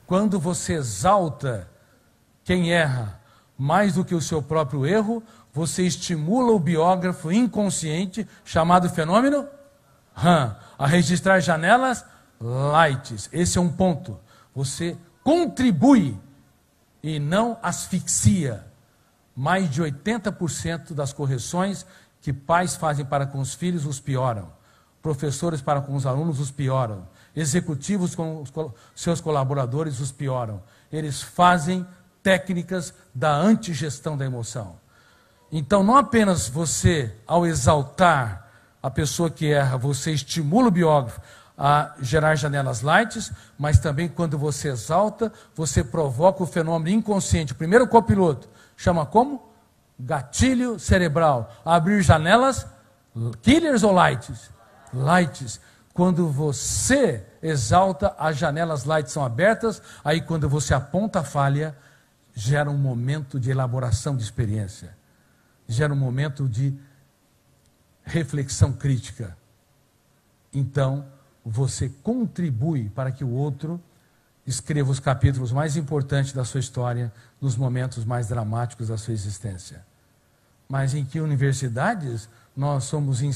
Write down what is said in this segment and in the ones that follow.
Quando você exalta quem erra mais do que o seu próprio erro, você estimula o biógrafo inconsciente, chamado fenômeno RAM, a registrar janelas lights. Esse é um ponto. Você contribui e não asfixia. Mais de 80% das correções que pais fazem para com os filhos os pioram. Professores para com os alunos os pioram. Executivos com os seus colaboradores os pioram. Eles fazem técnicas da antigestão da emoção. Então, não apenas você, ao exaltar a pessoa que erra, você estimula o biógrafo a gerar janelas lights, mas também quando você exalta, você provoca o fenômeno inconsciente. O primeiro copiloto chama como? Gatilho cerebral. Abrir janelas, killers ou lights? Lights. Quando você exalta, as janelas lights são abertas, aí quando você aponta a falha, gera um momento de elaboração de experiência. Gera um momento de reflexão crítica. Então, você contribui para que o outro escreva os capítulos mais importantes da sua história, nos momentos mais dramáticos da sua existência. Mas em que universidades nós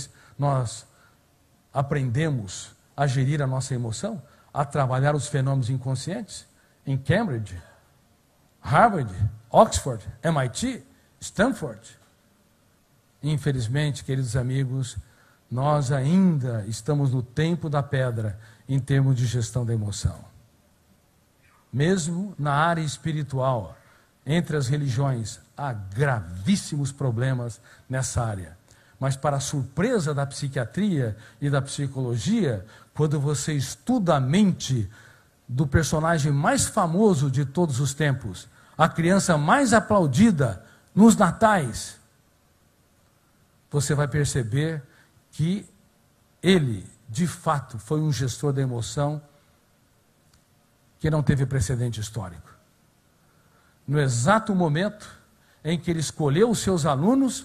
aprendemos a gerir a nossa emoção, a trabalhar os fenômenos inconscientes? Em Cambridge, Harvard, Oxford, MIT, Stanford. Infelizmente, queridos amigos, nós ainda estamos no tempo da pedra em termos de gestão da emoção. Mesmo na área espiritual, entre as religiões, há gravíssimos problemas nessa área. Mas para a surpresa da psiquiatria e da psicologia, quando você estuda a mente do personagem mais famoso de todos os tempos, a criança mais aplaudida nos natais, você vai perceber que ele, de fato, foi um gestor da emoção que não teve precedente histórico. No exato momento em que ele escolheu os seus alunos,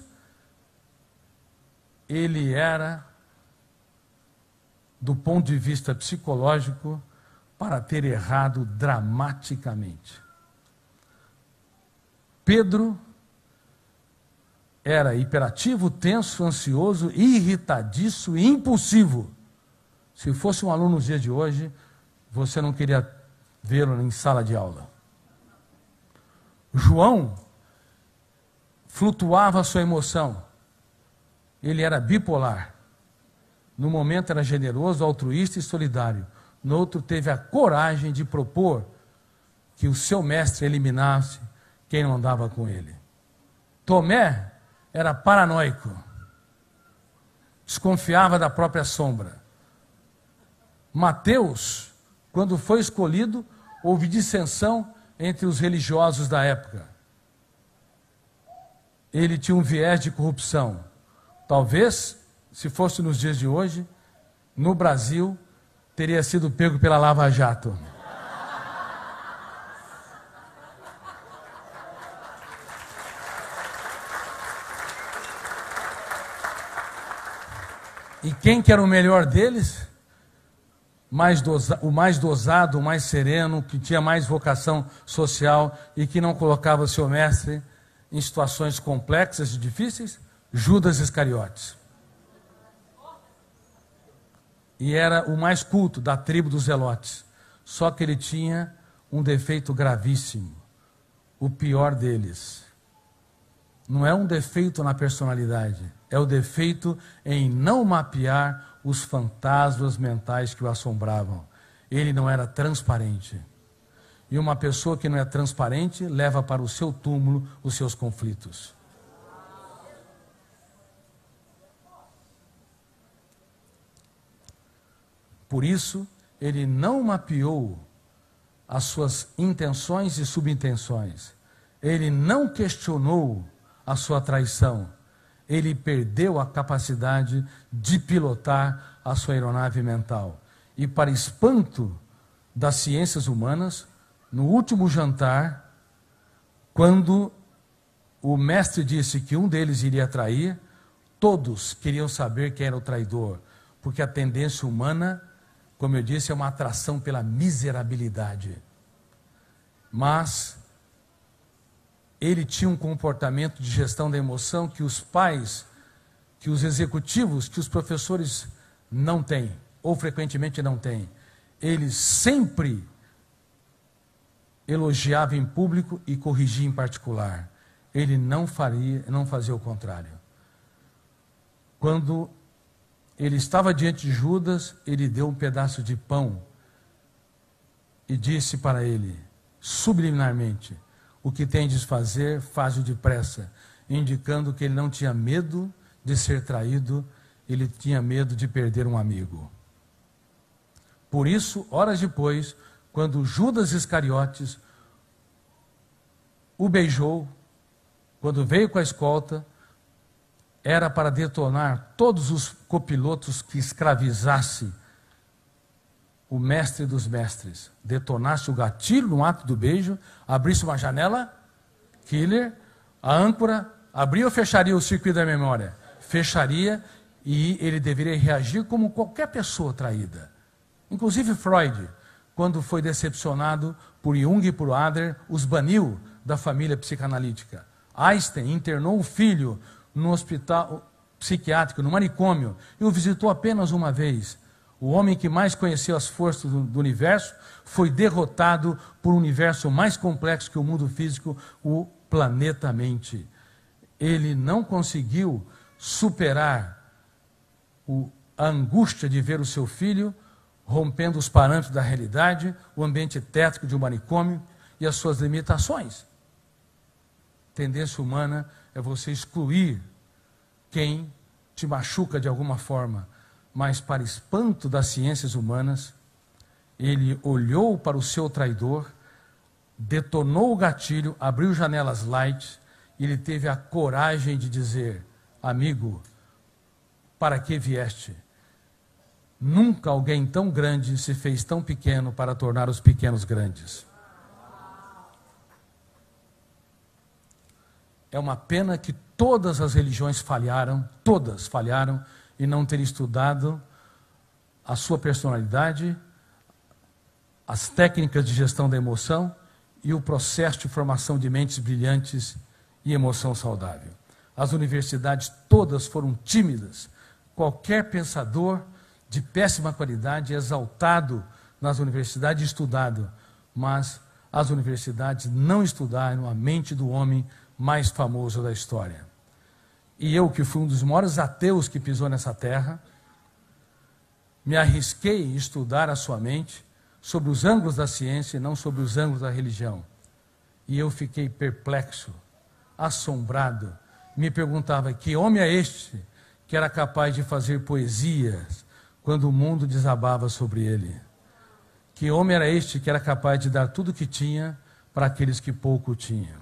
ele era, do ponto de vista psicológico, para ter errado dramaticamente. Pedro era hiperativo, tenso, ansioso, irritadiço e impulsivo. Se fosse um aluno nos dias de hoje, você não queria vê-lo em sala de aula. João flutuava a sua emoção. Ele era bipolar. No momento era generoso, altruísta e solidário. No outro teve a coragem de propor que o seu mestre eliminasse quem não andava com ele. Tomé era paranoico. Desconfiava da própria sombra. Mateus, quando foi escolhido, houve dissensão entre os religiosos da época. Ele tinha um viés de corrupção. Talvez, se fosse nos dias de hoje, no Brasil, teria sido pego pela Lava Jato. E quem que era o melhor deles? O mais dosado, o mais sereno, que tinha mais vocação social e que não colocava seu mestre em situações complexas e difíceis? Judas Iscariotes. E era o mais culto da tribo dos Zelotes. Só que ele tinha um defeito gravíssimo. O pior deles. Não é um defeito na personalidade. É o defeito em não mapear os fantasmas mentais que o assombravam. Ele não era transparente. E uma pessoa que não é transparente leva para o seu túmulo os seus conflitos. Por isso, ele não mapeou as suas intenções e subintenções. Ele não questionou a sua traição. Ele perdeu a capacidade de pilotar a sua aeronave mental. E para espanto das ciências humanas, no último jantar, quando o mestre disse que um deles iria trair, todos queriam saber quem era o traidor, porque a tendência humana, como eu disse, é uma atração pela miserabilidade. Mas ele tinha um comportamento de gestão da emoção que os pais, que os executivos, que os professores não têm, ou frequentemente não têm. Ele sempre elogiava em público e corrigia em particular. Ele não fazia o contrário. Quando ele estava diante de Judas, ele deu um pedaço de pão e disse para ele, subliminarmente, o que tendes de fazer, faz-o depressa, indicando que ele não tinha medo de ser traído, ele tinha medo de perder um amigo. Por isso, horas depois, quando Judas Iscariotes o beijou, quando veio com a escolta, era para detonar todos os copilotos que escravizasse o mestre dos mestres, detonasse o gatilho no ato do beijo, abrisse uma janela, killer, a âncora, abria ou fecharia o circuito da memória? Fecharia, e ele deveria reagir como qualquer pessoa traída. Inclusive Freud, quando foi decepcionado por Jung e por Adler, os baniu da família psicanalítica. Einstein internou o filho no hospital psiquiátrico, no manicômio, e o visitou apenas uma vez. O homem que mais conheceu as forças do universo foi derrotado por um universo mais complexo que o mundo físico, o planeta mente. Ele não conseguiu superar a angústia de ver o seu filho rompendo os parâmetros da realidade, o ambiente tétrico de um manicômio e as suas limitações. Tendência humana é você excluir quem te machuca de alguma forma, mas para espanto das ciências humanas, ele olhou para o seu traidor, detonou o gatilho, abriu janelas light, e ele teve a coragem de dizer, amigo, para que vieste? Nunca alguém tão grande se fez tão pequeno para tornar os pequenos grandes. É uma pena que todas as religiões falharam, todas falharam, e não terem estudado a sua personalidade, as técnicas de gestão da emoção e o processo de formação de mentes brilhantes e emoção saudável. As universidades todas foram tímidas. Qualquer pensador de péssima qualidade é exaltado nas universidades e estudado, mas as universidades não estudaram a mente do homem mais famoso da história. E eu, que fui um dos maiores ateus que pisou nessa terra, me arrisquei em estudar a sua mente sobre os ângulos da ciência e não sobre os ângulos da religião. E eu fiquei perplexo, assombrado. Me perguntava, que homem é este que era capaz de fazer poesias quando o mundo desabava sobre ele? Que homem era este que era capaz de dar tudo o que tinha para aqueles que pouco tinham?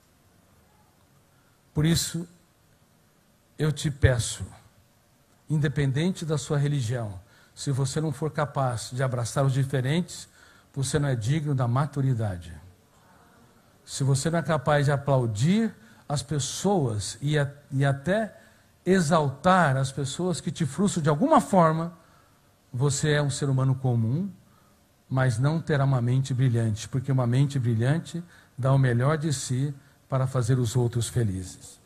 Por isso, eu te peço, independente da sua religião, se você não for capaz de abraçar os diferentes, você não é digno da maturidade. Se você não é capaz de aplaudir as pessoas e até exaltar as pessoas que te frustram de alguma forma, você é um ser humano comum, mas não terá uma mente brilhante, porque uma mente brilhante dá o melhor de si para fazer os outros felizes.